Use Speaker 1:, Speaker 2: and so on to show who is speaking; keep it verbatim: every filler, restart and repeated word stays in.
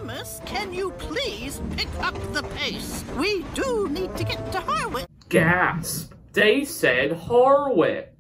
Speaker 1: Thomas, can you please pick up the pace? We do need to get to Harwich.
Speaker 2: Gasp! They said Harwich.